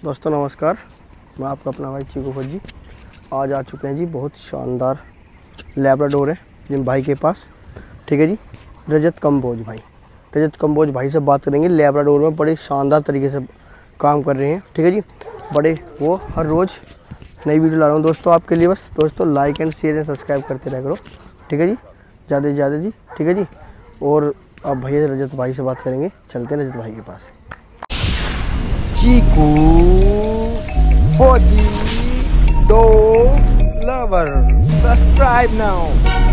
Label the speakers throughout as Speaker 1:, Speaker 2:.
Speaker 1: दोस्तों नमस्कार, मैं आपका अपना भाई चीकू फौजी। आज आ चुके हैं जी, बहुत शानदार लैब्राडोर है जिन भाई के पास। ठीक है जी, रजत कंबोज भाई से बात करेंगे। लैब्राडोर में बड़े शानदार तरीके से काम कर रहे हैं। ठीक है जी, बड़े वो हर रोज़ नई वीडियो ला रहा हूँ दोस्तों आपके लिए। बस दोस्तों like and share and subscribe करते रहा करो। ठीक है जी, ज़्यादा से ज़्यादा जी। ठीक है जी, और अब भैया रजत भाई से बात करेंगे। चलते हैं रजत भाई के पास।
Speaker 2: चीकू फौजी डॉग लवर, सब्सक्राइब नाउ।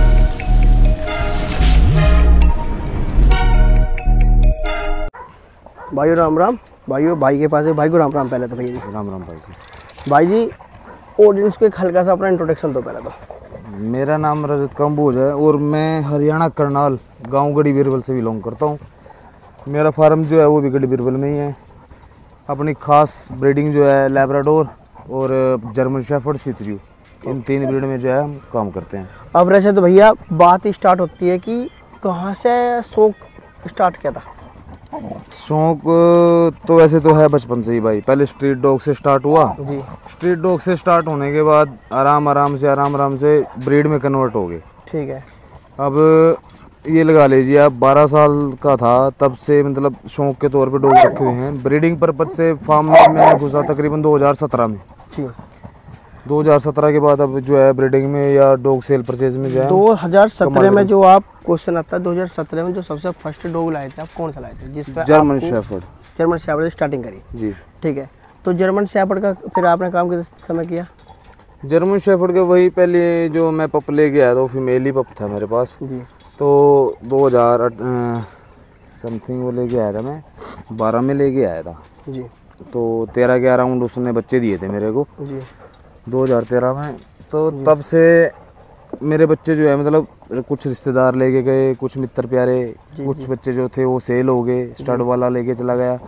Speaker 1: भाइयों राम राम। भाइयों भाई के पास है, भाई को राम राम। पहले तो भैया जी
Speaker 2: राम राम भाई
Speaker 1: भाई ऑडियंस को एक हल्का सा अपना इंट्रोडक्शन दो पहले तो।
Speaker 2: मेरा नाम रजत कंबोज है और मैं हरियाणा करनाल गांव गढ़ी बीरबल से बिलोंग करता हूं। मेरा फार्म जो है वो भी गढ़ी बीरबल में ही है। अपनी खास ब्रीडिंग जो है लैब्राडोर और जर्मन शेफर्ड सितरियो, इन तीन ब्रीड में जो है हम काम करते हैं।
Speaker 1: अब रजत भैया बात स्टार्ट होती है कि कहाँ से शौक स्टार्ट किया था?
Speaker 2: शौक तो वैसे तो है बचपन से ही भाई। पहले स्ट्रीट डॉग से स्टार्ट हुआ
Speaker 1: जी।
Speaker 2: स्ट्रीट डॉग से स्टार्ट होने के बाद आराम से ब्रीड में कन्वर्ट हो गए।
Speaker 1: ठीक है।
Speaker 2: अब ये लगा लीजिए आप 12 साल का था तब से मतलब शौक के तौर पे डॉग रखे हुए हैं। ब्रीडिंग पर्पज से फार्म में मैं घुसा तकरीबन 2017 में।
Speaker 1: जी।
Speaker 2: 2017 के बाद अब जो है ब्रीडिंग में या डॉग सेल परचेज में जो है
Speaker 1: 2017 में जो आप क्वेश्चन आता है, 2017 में जो सबसे फर्स्ट डॉग लाए थे आप कौन सा लाए थे? जिस पर
Speaker 2: German shepherd.
Speaker 1: German shepherd starting करी।
Speaker 2: जी
Speaker 1: ठीक है, तो जर्मन शेफर्ड का फिर आपने काम किस समय किया?
Speaker 2: जर्मन शेफर्ड के वही पहले जो मैं पप लेके आया था, वो फीमेल ही पप था मेरे पास।
Speaker 1: जी।
Speaker 2: तो 2000 समथिंग वो लेके आया था, मैं 12 में लेके आया था।
Speaker 1: जी।
Speaker 2: तो 13 के अराउंड उसने बच्चे दिए थे मेरे को
Speaker 1: जी।
Speaker 2: 2013 में। तो तब से मेरे बच्चे जो है मतलब कुछ रिश्तेदार लेके गए, कुछ मित्र प्यारे, कुछ बच्चे जो थे वो सेल हो गए, स्टड वाला लेके चला गया।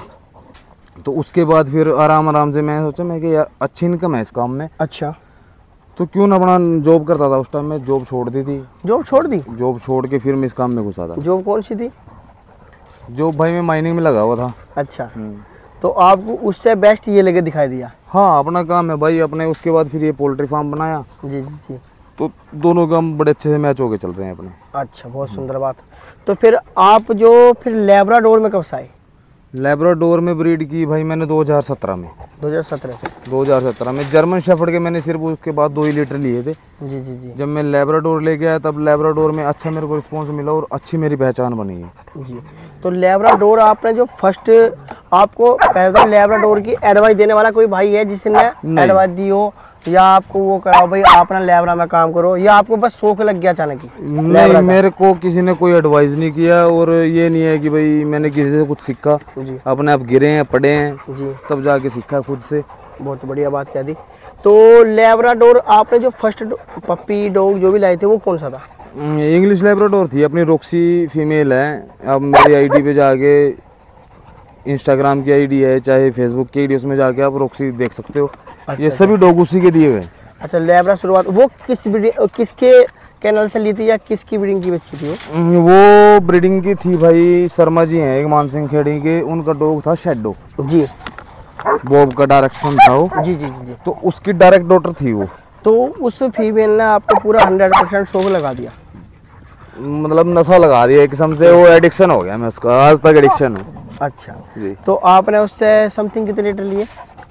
Speaker 2: तो उसके बाद फिर आराम से मैं सोचा मैं कि यार अच्छी इनकम है इस काम में।
Speaker 1: अच्छा,
Speaker 2: तो क्यों ना अपना जॉब करता था। उस टाइम में जॉब छोड़ दी थी।
Speaker 1: जॉब छोड़ दी?
Speaker 2: जॉब छोड़ के फिर मैं इस काम में घुसा था।
Speaker 1: जॉब कौन सी थी?
Speaker 2: जॉब भाई मैं माइनिंग में लगा हुआ था।
Speaker 1: अच्छा, तो आपको उससे बेस्ट ये लगे दिखाई दिया?
Speaker 2: हाँ, अपना काम है भाई अपने। उसके बाद फिर ये पोल्ट्री फार्म बनाया।
Speaker 1: जी जी जी।
Speaker 2: तो दोनों काम बड़े अच्छे से मैच होके चल रहे हैं अपने।
Speaker 1: अच्छा, बहुत सुंदर बात। तो फिर आप जो फिर लैब्राडोर में कब से आए?
Speaker 2: लैब्राडोर में ब्रीड की भाई मैंने 2017 में।
Speaker 1: 2017 से?
Speaker 2: 2017 में जर्मन शेफर्ड के मैंने सिर्फ उसके बाद 2 ही लीटर लिए थे।
Speaker 1: जी जी जी।
Speaker 2: जब मैं लैब्राडोर लेके आया तब लैब्राडोर में अच्छा मेरे को रिस्पॉन्स मिला और अच्छी मेरी पहचान बनी है।
Speaker 1: जी। तो लैब्राडोर आपने जो फर्स्ट आपको पहले लैब्राडोर की एडवाइस देने वाला कोई भाई है जिसने एडवाइस दी हो, या आपको वो कराओ भाई आप ना लैब्रा में काम करो, या आपको बस शौक लग गया अचानक ही?
Speaker 2: नहीं, मेरे को किसी ने कोई एडवाइस नहीं किया और ये नहीं है कि भाई मैंने किसी से कुछ सीखा। अपने आप गिरे हैं, पढ़े हैं जी, तब जाके सीखा खुद से।
Speaker 1: बहुत बढ़िया बात कह दी। तो लैब्राडोर आपने जो फर्स्ट पप्पी डॉग जो भी लाए थे वो कौन सा था?
Speaker 2: इंग्लिश लैब्राडोर थी अपनी, रॉक्सी फीमेल है। अब मेरी आईडी पे जाके, इंस्टाग्राम की आईडी है चाहे फेसबुक की आईडी, उसमें जाके आप रॉक्सी देख सकते हो। ये सभी डॉग उसी के दिए हुए हैं।
Speaker 1: अच्छा, लैब्रा शुरुआत वो किसके कैनल से ली थी या किसकी ब्रीडिंग की बच्ची थी
Speaker 2: वो ब्रीडिंग की थी भाई, शर्मा जी हैं एक मानसिंह खेड़ी के, उनका डॉग था शेडो
Speaker 1: जी।
Speaker 2: बॉब का डायरेक्शन था वो।
Speaker 1: जी जी जी।
Speaker 2: तो उसकी डायरेक्ट डॉटर थी वो।
Speaker 1: तो उस फीमेल ने आपको पूरा 100% शौक लगा दिया,
Speaker 2: मतलब नशा लगा दिया एक किस्म से। वो एडिक्शन हो गया, मैं उसका आज तक एडिक्शन हूँ।
Speaker 1: अच्छा
Speaker 2: जी।
Speaker 1: तो आपने उससे समथिंग कितने लीटर लिए?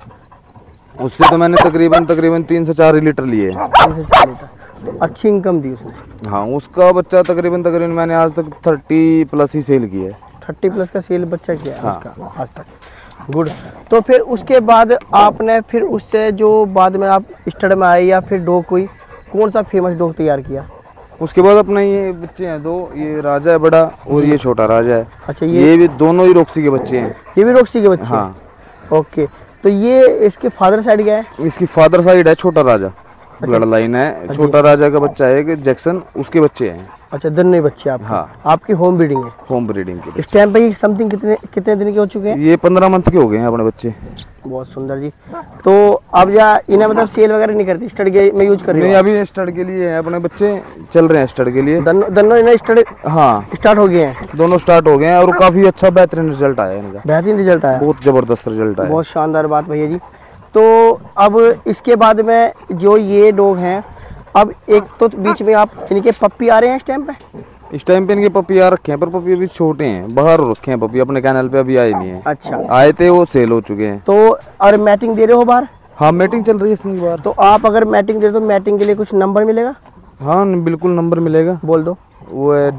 Speaker 2: उससे तो मैंने तकरीबन 3 से 4 लीटर लिए।
Speaker 1: 3 से 4 लीटर। तो अच्छी इनकम दी उसने?
Speaker 2: हाँ, उसका बच्चा तकरीबन मैंने आज तक 30 प्लस ही सेल किया है।
Speaker 1: 30 प्लस का सेल बच्चा किया है? हाँ। उसका आज तक। गुड। तो फिर उसके बाद आपने फिर उससे जो बाद में आप स्टड में आए या फिर डॉग कोई कौन सा फेमस डॉग तैयार किया?
Speaker 2: उसके बाद अपने ये बच्चे हैं 2, ये राजा है बड़ा और ये छोटा राजा है।
Speaker 1: अच्छा,
Speaker 2: ये भी दोनों ही रॉक्सी के बच्चे हैं।
Speaker 1: ये भी रॉक्सी के बच्चे?
Speaker 2: हाँ।
Speaker 1: ओके, तो ये इसके फादर साइड क्या है?
Speaker 2: इसकी फादर साइड है छोटा राजा, ब्लड लाइन है। छोटा राजा का बच्चा है कि जैक्सन, उसके बच्चे हैं।
Speaker 1: अच्छा, दोनों ही बच्चे आपके?
Speaker 2: हाँ।
Speaker 1: आपकी होम ब्रीडिंग है?
Speaker 2: होम ब्रीडिंग के।
Speaker 1: इस टाइम पे ये समथिंग कितने दिन के हो चुके हैं?
Speaker 2: ये 15 मंथ के हो गए हैं अपने बच्चे।
Speaker 1: बहुत सुंदर जी। तो अब या इन्हें मतलब सेल वगैरह नहीं करती, स्टड के में यूज कर रही
Speaker 2: नहीं, अभी स्टड के लिए है, अपने बच्चे चल रहे हैं स्टड के लिए।
Speaker 1: दोनों इन्हें स्टड
Speaker 2: हाँ
Speaker 1: स्टार्ट हो गए हैं?
Speaker 2: दोनों स्टार्ट हो गए हैं और काफी अच्छा बेहतरीन रिजल्ट आया है इनका।
Speaker 1: बेहतरीन रिजल्ट आया?
Speaker 2: बहुत जबरदस्त रिजल्ट आया।
Speaker 1: बहुत शानदार बात भैया जी। तो अब इसके बाद में जो ये डॉग हैं, अब एक तो बीच में आप इनके पप्पी आ रहे हैं इस टाइम पे?
Speaker 2: इस टाइम पे इनके पपी आ रखे हैं, पर पपी अभी छोटे हैं, बाहर रखे हैं पपी, अपने कैनल पे अभी आए नहीं है।
Speaker 1: अच्छा।
Speaker 2: आए थे वो सेल हो चुके हैं।
Speaker 1: तो और मैटिंग दे रहे हो बाहर?
Speaker 2: हाँ मीटिंग चल रही है इसकी बार।
Speaker 1: तो आप अगर मैटिंग दे दो, मैटिंग के लिए कुछ नंबर मिलेगा?
Speaker 2: हाँ बिल्कुल नंबर मिलेगा,
Speaker 1: बोल दो।
Speaker 2: वो है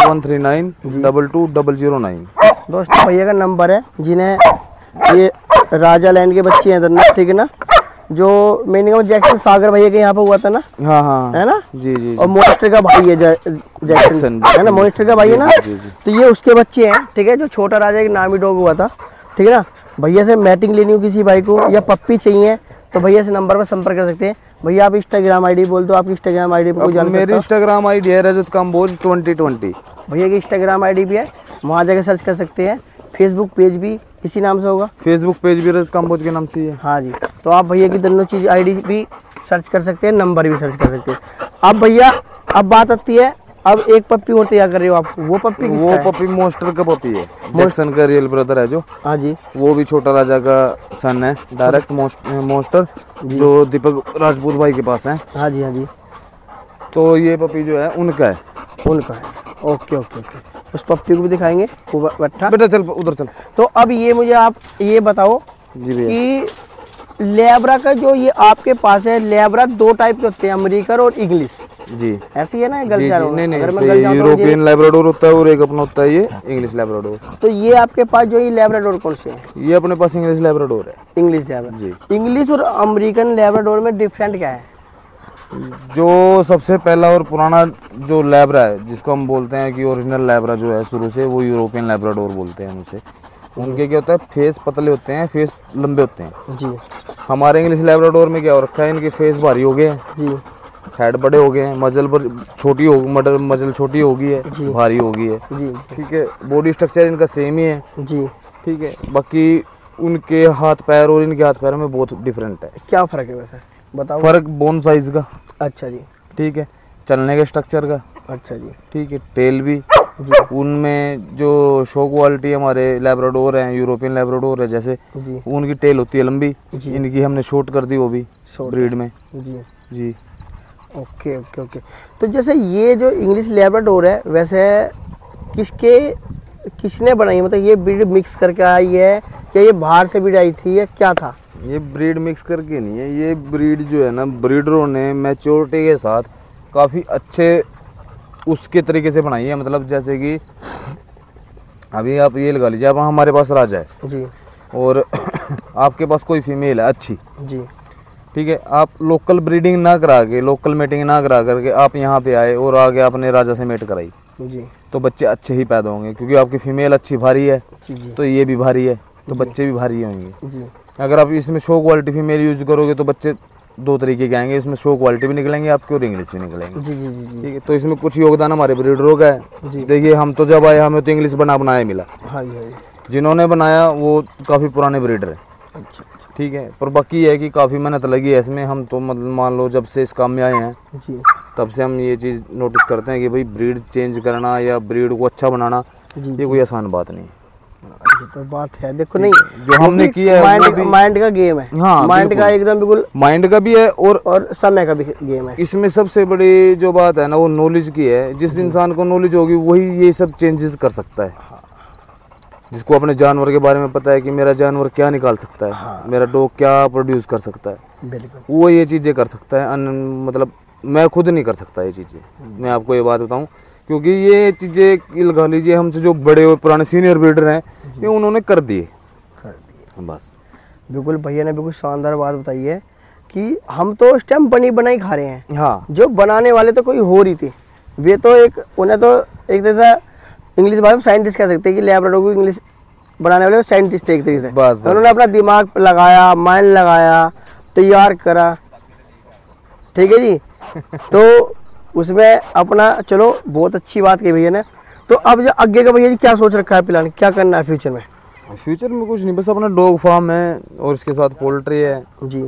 Speaker 2: 88 139 22 009।
Speaker 1: दोस्तों भैया का नंबर है, जिन्हें ये राजा लैंड के बच्चे हैं दोनों, ठीक है ना, जो मैंने जैक्सन सागर भैया के यहाँ पे हुआ था ना?
Speaker 2: हाँ हाँ
Speaker 1: है ना?
Speaker 2: जी जी।
Speaker 1: और मोनिस्टर का भाई है जैक्सन, है ना? मोनिस्टर का भाई है ना? तो ये उसके बच्चे हैं, ठीक है, जो छोटा राजा एक नामी डॉग हुआ था, ठीक है ना। भैया से मैटिंग लेनी हो किसी भाई को या पप्पी चाहिए तो भैया से नंबर पर संपर्क कर सकते हैं। भैया आप इंस्टाग्राम आईडी बोल दो, आपकी इंस्टाग्राम आईडी पे कोई जान?
Speaker 2: मेरी इंस्टाग्राम आईडी है रजत कंबोज 2020।
Speaker 1: भैया की इंस्टाग्राम आईडी भी है, वहाँ जाकर सर्च कर सकते हैं। फेसबुक पेज भी इसी नाम से होगा?
Speaker 2: फेसबुक पेज भी रजत कंबोज के नाम से ही है।
Speaker 1: हाँ जी। तो आप भैया की दोनों चीज़ आईडी भी सर्च कर सकते हैं, नंबर भी सर्च कर सकते हैं। अब भैया अब बात आती है, अब एक पप्पी और तैयार कर रहे हो आप, वो पप्पी किसका
Speaker 2: वो
Speaker 1: है?
Speaker 2: पप्पी मोस्टर का पप्पी है, जैक्सन का रियल ब्रदर है जो।
Speaker 1: हाँ जी।
Speaker 2: वो भी छोटा राजा का सन है, डायरेक्ट मोस्टर, जो दीपक राजपूत भाई के पास है।
Speaker 1: हाँ जी, हाँ जी।
Speaker 2: तो ये पप्पी जो है उनका है।
Speaker 1: उनका है, ओके ओके ओके। उस पप्पी को भी दिखाएंगे बट्टा।
Speaker 2: बेटा चल उधर चल।
Speaker 1: तो अब ये मुझे आप ये बताओ
Speaker 2: जी भैया
Speaker 1: कि लेब्रा का जो ये आपके पास है, लेब्रा दो टाइप के होते हैं, अमेरिकन और इंग्लिश,
Speaker 2: जी।
Speaker 1: ऐसी है ना? गलत
Speaker 2: जी
Speaker 1: जा
Speaker 2: जी,
Speaker 1: रहा हूँ?
Speaker 2: नहीं
Speaker 1: अगर मैं
Speaker 2: नहीं,
Speaker 1: गलत जाऊँ तो मुझे-
Speaker 2: यूरोपियन लैब्राडोर होता है और एक अपना होता है ये इंग्लिश लैब्राडोर।
Speaker 1: तो ये आपके पास जो ये लेब्राडोर कौन से हैं?
Speaker 2: ये अपने पास इंग्लिश लैब्राडोर है।
Speaker 1: इंग्लिश लेब्रा
Speaker 2: जी।
Speaker 1: इंग्लिश और अमेरिकन लेब्राडोर में डिफरेंट क्या है?
Speaker 2: जो सबसे पहला और पुराना जो लैब्रा है, जिसको हम बोलते हैं कि ओरिजिनल लैब्रा जो है शुरू से, वो यूरोपियन लैब्राडोर बोलते हैं उनसे। उनके क्या होता है, फेस पतले होते हैं, फेस लंबे होते हैं।
Speaker 1: जी।
Speaker 2: हमारे इंग्लिश लैब्राडोर में क्या हो रखा है, इनके फेस भारी हो गए हैं,
Speaker 1: जी।
Speaker 2: हेड बड़े हो गए हैं, मजल पर छोटी हो मजल छोटी हो गई है, भारी हो गई है।
Speaker 1: जी।
Speaker 2: ठीक है, बॉडी स्ट्रक्चर इनका सेम ही है।
Speaker 1: जी।
Speaker 2: ठीक है, बाकी उनके हाथ पैर और इनके हाथ पैर में बहुत डिफरेंट है।
Speaker 1: क्या फ़र्क है वैसे, बताओ?
Speaker 2: फर्क बोन साइज का,
Speaker 1: अच्छा जी।
Speaker 2: ठीक है, चलने के स्ट्रक्चर का,
Speaker 1: अच्छा जी।
Speaker 2: ठीक है, टेल भी
Speaker 1: जी।
Speaker 2: उनमें जो शो क्वालिटी हमारे लैब्राडोर हैं, यूरोपियन लैब्राडोर है जैसे,
Speaker 1: जी।
Speaker 2: उनकी टेल होती है लंबी,
Speaker 1: जी।
Speaker 2: इनकी हमने शॉर्ट कर दी वो भी ब्रीड में।
Speaker 1: जी।
Speaker 2: जी।
Speaker 1: Okay okay okay. तो जैसे ये जो इंग्लिश लैब्राडोर है, वैसे किसने बनाई, मतलब ये ब्रीड मिक्स करके आई है या ये बाहर से ब्रीड आई थी या क्या था?
Speaker 2: ये ब्रीड मिक्स करके नहीं है, ये ब्रीड जो है ना, ब्रीडरों ने मैच्योरिटी के साथ काफ़ी अच्छे उसके तरीके से बनाई है। मतलब जैसे कि अभी आप ये लगा लीजिए, अब हमारे पास राजा है
Speaker 1: जी।
Speaker 2: और आपके पास कोई फीमेल है अच्छी,
Speaker 1: जी।
Speaker 2: ठीक है, आप लोकल ब्रीडिंग ना करा के, लोकल मेटिंग ना करा करके आप यहाँ पे आए और आगे आपने राजा से मेट कराई,
Speaker 1: जी।
Speaker 2: तो बच्चे अच्छे ही पैदा होंगे, क्योंकि आपकी फीमेल अच्छी भारी है
Speaker 1: जी।
Speaker 2: तो ये भी भारी है, तो बच्चे भी भारी होंगे।
Speaker 1: जी।
Speaker 2: अगर आप इसमें शो क्वालिटी फीमेल यूज करोगे तो बच्चे दो तरीके के आएंगे, इसमें शो क्वालिटी भी निकलेंगे आपके और इंग्लिश भी निकलेंगे।
Speaker 1: जी। जी। जी।
Speaker 2: ठीक है, तो इसमें कुछ योगदान हमारे ब्रीडरों का है।
Speaker 1: जी।
Speaker 2: देखिए, हम तो जब आए हमें तो इंग्लिश बनाया मिला,
Speaker 1: हाँ जी, हाँ जी।
Speaker 2: जिन्होंने बनाया वो काफ़ी पुराने ब्रीडर है।
Speaker 1: अच्छा अच्छा।
Speaker 2: ठीक है, पर बाकी ये है कि काफ़ी मेहनत लगी है इसमें। हम तो मतलब मान लो जब से इस काम में आए हैं
Speaker 1: जी।
Speaker 2: तब से हम ये चीज़ नोटिस करते हैं कि भाई ब्रीड चेंज करना या ब्रीड को अच्छा बनाना
Speaker 1: जी।
Speaker 2: ये कोई आसान बात नहीं है।
Speaker 1: ये तो बात है, देखो नहीं
Speaker 2: जो हमने किया है वो भी
Speaker 1: माइंड का गेम है।
Speaker 2: हाँ,
Speaker 1: माइंड का एकदम बिल्कुल,
Speaker 2: माइंड का भी है और
Speaker 1: समय का भी गेम है।
Speaker 2: इसमें सबसे बड़ी जो बात है ना, वो नॉलेज की है। जिस इंसान को नॉलेज होगी वही ये सब चेंजेस कर सकता है। जिसको अपने जानवर के बारे में पता है कि मेरा जानवर क्या निकाल सकता है,
Speaker 1: हाँ।
Speaker 2: मेरा डॉग क्या प्रोड्यूस कर सकता है,
Speaker 1: बिल्कुल।
Speaker 2: वो ये चीज़ें कर सकता है। मतलब मैं खुद नहीं कर सकता ये चीज़ें। मैं आपको ये बात बताऊं, क्योंकि ये चीज़ें लगा लीजिए हमसे जो बड़े और पुराने सीनियर ब्रीडर हैं ये उन्होंने कर दिए बस।
Speaker 1: बिल्कुल, भैया ने बिल्कुल शानदार बात बताई है कि हम तो इस टाइम बनी बनाई खा रहे हैं।
Speaker 2: हाँ,
Speaker 1: जो बनाने वाले तो कोई हो रही थी, वे तो उन्हें तो एक तरह से इंग्लिश भाषा में साइंटिस्ट कह सकते हैं कि लैब्राडोर को इंग्लिश बनाने वाले साइंटिस्ट थे एक तरीके से।
Speaker 2: बस
Speaker 1: उन्होंने अपना दिमाग लगाया, माइंड लगाया, तैयार करा। ठीक है जी। तो उसमें अपना चलो बहुत अच्छी बात की भैया ने। तो अब जो आगे का भैया जी क्या सोच रखा है प्लान, क्या करना है फ्यूचर में?
Speaker 2: फ्यूचर में कुछ नहीं, बस अपना डॉग फार्म है और इसके साथ पोल्ट्री है
Speaker 1: जी।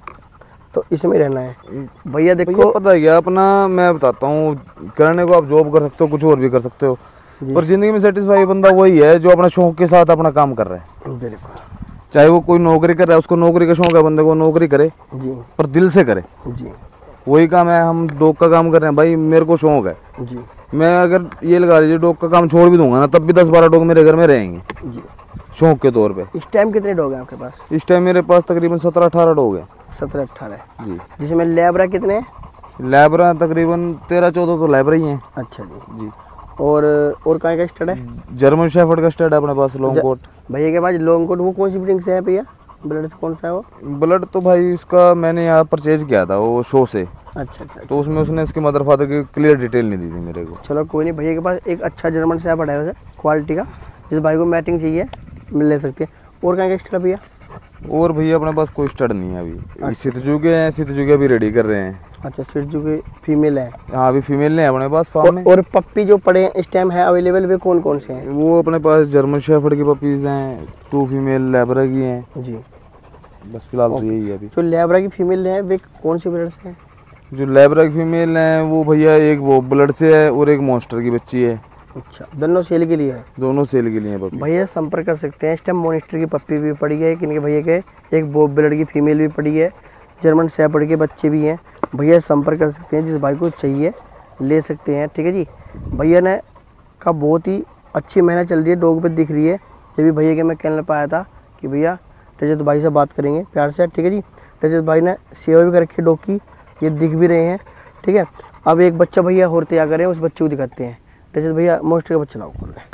Speaker 1: तो इसमें रहना है भैया। देखो
Speaker 2: भैया पता है क्या अपना, मैं बताता हूँ, करने को आप जॉब कर सकते हो, कुछ और भी कर सकते हो, पर जिंदगी में सेटिस्फाई बंदा वही है जो अपना शौक के साथ अपना काम कर रहा है।
Speaker 1: बिल्कुल।
Speaker 2: चाहे वो कोई नौकरी कर रहा है, उसको नौकरी का शौक है, बंदे को नौकरी करे
Speaker 1: जी
Speaker 2: पर दिल से करे।
Speaker 1: जी
Speaker 2: वही काम है, हम डॉग का काम कर रहे हैं भाई, मेरे को शौक है।
Speaker 1: जी
Speaker 2: मैं अगर ये लगा लीजिए डॉग का काम छोड़ भी दूंगा ना, तब भी 10-12 डॉग मेरे घर में रहेंगे
Speaker 1: जी।
Speaker 2: शौक के तौर पे।
Speaker 1: इस टाइम कितने डॉग हैं आपके पास?
Speaker 2: इस टाइम मेरे पास तकरीबन 17-18 डॉग हैं।
Speaker 1: 17-18
Speaker 2: जी।
Speaker 1: जिसमें लैब्रा कितने हैं?
Speaker 2: लैब्रा तकरीबन 13-14 तो लैब्रा ही हैं।
Speaker 1: अच्छा जी।
Speaker 2: जी।
Speaker 1: और कहाँ का स्टड है?
Speaker 2: जर्मन शेफर्ड का स्टड है अपने पास, लॉन्ग कोट।
Speaker 1: भैया के पास लॉन्ग कोट, वो कौन सी ब्रीड से है भैया? ब्लड से कौन सा है वो?
Speaker 2: ब्लड तो भाई उसका मैंने यहाँ परचेज किया था वो शो से,
Speaker 1: अच्छा अच्छा।
Speaker 2: तो उसमें उसने इसके मदर फादर की क्लियर डिटेल नहीं दी थी मेरे को।
Speaker 1: चलो कोई नहीं, भैया के पास एक अच्छा जर्मन शेफर्ड है वैसे क्वालिटी का, जिस भाई को मैटिंग चाहिए ले सकते हैं। और कहाँ का स्टड भैया?
Speaker 2: और भैया अपने पास कोई स्टड नहीं है अभी। सितजू के हैं, सितजू के अभी रेडी कर रहे हैं।
Speaker 1: अच्छा, सिरजू के फीमेल है?
Speaker 2: हाँ अभी फीमेल ने अपने पास फार्म में।
Speaker 1: और पप्पी जो पड़े हैं इस टाइम है अवेलेबल, वे कौन कौन से हैं?
Speaker 2: वो अपने पास जर्मन शेफर्ड की पपीज हैं, 2 फीमेल लैब्रा की हैं।
Speaker 1: जी।
Speaker 2: बस फिलहाल तो यही है अभी।
Speaker 1: जो लैब्रा की फीमेल है वे कौन सी ब्लड से हैं?
Speaker 2: जो लैब्रा की फीमेल हैं वो भैया एक वो ब्लड से है और एक मॉन्स्टर की बच्ची है।
Speaker 1: अच्छा, दोनों सेल के लिए है?
Speaker 2: दोनों सेल के लिए हैं पपी।
Speaker 1: भैया संपर्क कर सकते हैं। इस टाइम मॉनिस्टर की पप्पी भी पड़ी है किनके भैया के, एक बॉब ब्लड की फीमेल भी पड़ी है, जर्मन शेफर्ड के बच्चे भी हैं। भैया संपर्क कर सकते हैं, जिस भाई को चाहिए ले सकते हैं। ठीक है जी। भैया ने का बहुत ही अच्छी मेहनत चल रही है, डॉग पे दिख रही है। जब भी भैया के मैं कहने पाया था कि भैया रजत भाई से बात करेंगे प्यार से। ठीक है जी। रजत भाई ने सेवा भी कर रखी है डॉग की, ये दिख भी रहे हैं। ठीक है। अब एक बच्चा भैया और तैयार करें, उस बच्चे को दिखाते हैं। रजत भैया मॉन्स्टर का बच्चा लाओ खोल के।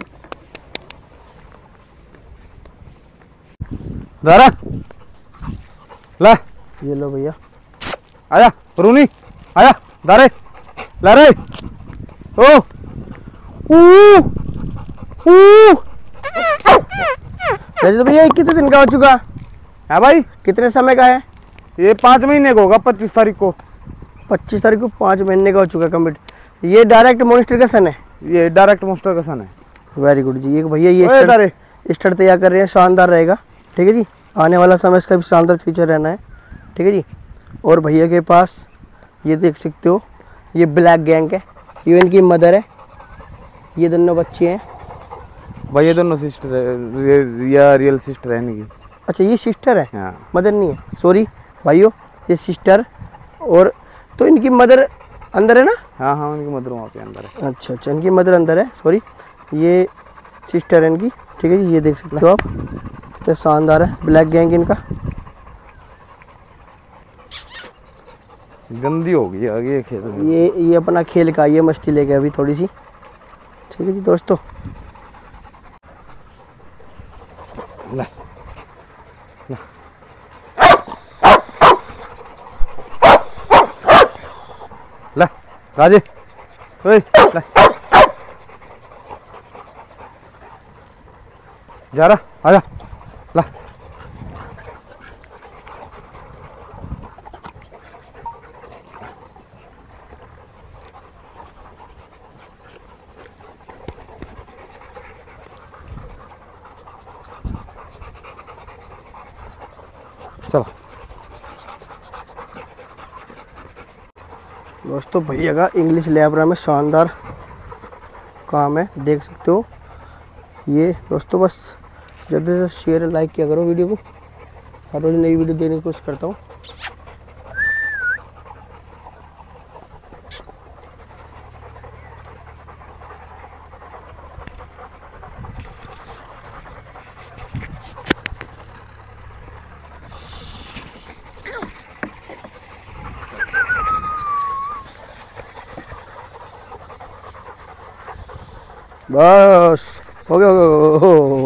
Speaker 2: दारा ला,
Speaker 1: ये लो भैया।
Speaker 2: आया रूनी, आया दारे ला रे। ओ
Speaker 1: रजत भैया कितने दिन का हो चुका
Speaker 2: है भाई?
Speaker 1: कितने समय का है?
Speaker 2: ये 5 महीने का होगा, 25 तारीख को।
Speaker 1: 25 तारीख को 5 महीने का हो चुका कंप्लीट। ये डायरेक्ट मॉन्स्टर का सन है?
Speaker 2: ये डायरेक्ट मॉन्स्टर का सन है।
Speaker 1: वेरी गुड जी। एक भैया ये
Speaker 2: दारे
Speaker 1: स्टार्ट तैयार कर रहे हैं, शानदार रहेगा। ठीक है जी। आने वाला समय इसका भी शानदार फीचर रहना है। ठीक है जी। और भैया के पास ये देख सकते हो, ये ब्लैक गैंग है, ये इनकी मदर है, ये दोनों बच्चे हैं।
Speaker 2: भाई ये दोनों सिस्टर है या रियल सिस्टर है इनकी?
Speaker 1: अच्छा ये सिस्टर है,
Speaker 2: हाँ।
Speaker 1: मदर नहीं है, सॉरी भाइयों, ये सिस्टर। और तो इनकी मदर अंदर है ना?
Speaker 2: हाँ हाँ उनकी मदर वहाँ पे अंदर है।
Speaker 1: अच्छा अच्छा, इनकी मदर अंदर है, सॉरी, ये सिस्टर है इनकी। ठीक है जी। ये देख सकते हो आप, कितना शानदार है ब्लैक गैंग इनका।
Speaker 2: गंदी हो गई आगे खेत में।
Speaker 1: ये अपना खेल का, ये मस्ती लेके अभी थोड़ी सी। ठीक है जी दोस्तों।
Speaker 2: ला ला राजे, ओए ला जा रहा, आजा ला। चलो
Speaker 1: दोस्तों, भैया का इंग्लिश लैब्रा में शानदार काम है, देख सकते हो। ये दोस्तों बस ज़्यादा से शेयर लाइक किया करो वीडियो को, हर रोज़ नई वीडियो देने की कोशिश करता हूँ। बस हो गया, हो गया, हो गया।